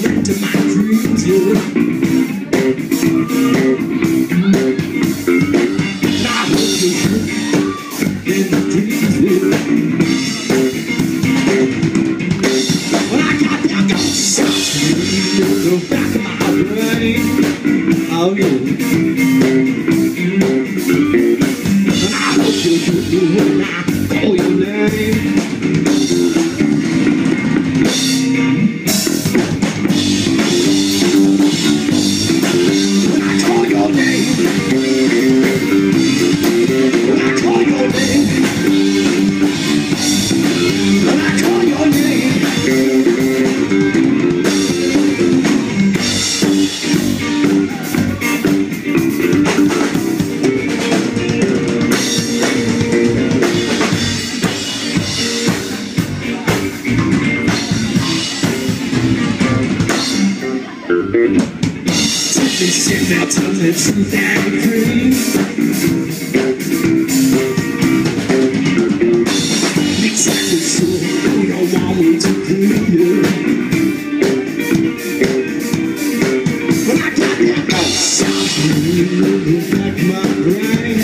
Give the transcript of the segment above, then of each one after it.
into my dreams, yeah. And I hope you're good in the dreams, yeah. When I got that ghost sound in the back of my brain, oh yeah. And I hope you're good when I call your name. Sit now till it's that green. Exactly so you don't want me to be you. When I got that ghost sound really back my brain.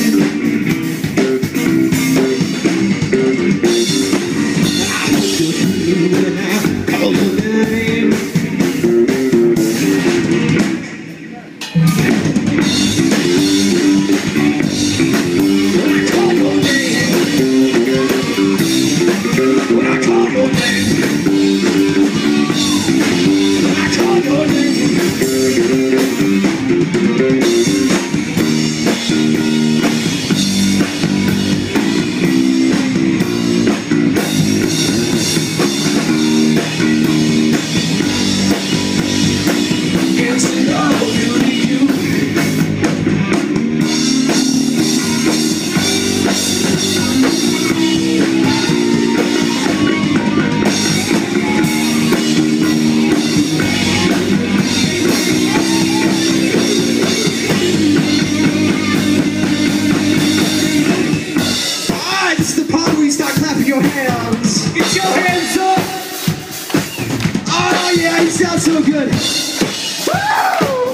I hope you're here when I call your name. Your hands. Get your hands up. Oh yeah, you sound so good. Woo!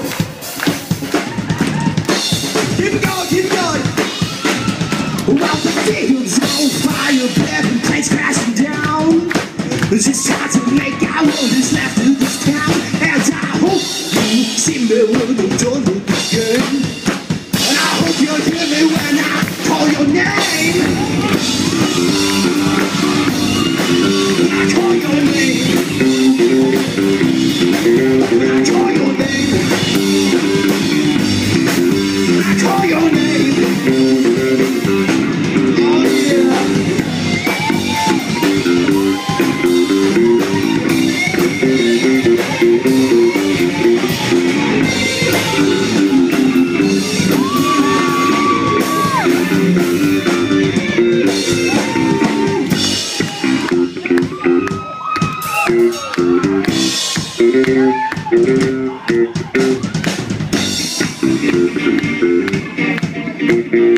Keep it going, keep it going. Well, the field's on fire, every place crashing down. It's just time to make our world is left in this town. And I hope you see me when I'm done with the game. And I hope you'll hear me when I call your name. I call your name. I call your name. I call your name. Oh yeah. Thank you.